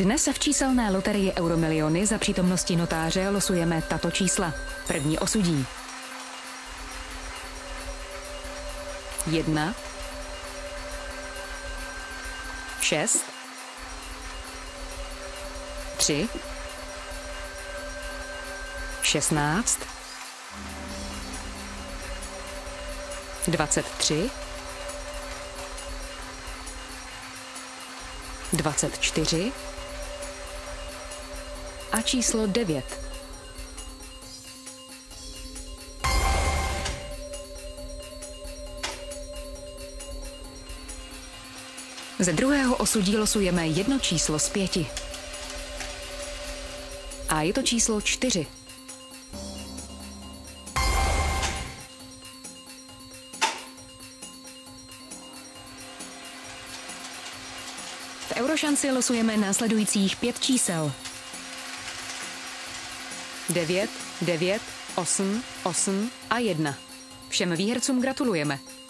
Dnes v číselné loterii Euromiliony za přítomnosti notáře losujeme tato čísla. První osudí. 1, 6, 3, 16, 23, 24 a číslo 9. Ze druhého osudí losujeme jedno číslo z 5. A je to číslo 4. V Eurošanci losujeme následujících 5 čísel. 9, 9, 8, 8 a 1. Všem výhercům gratulujeme.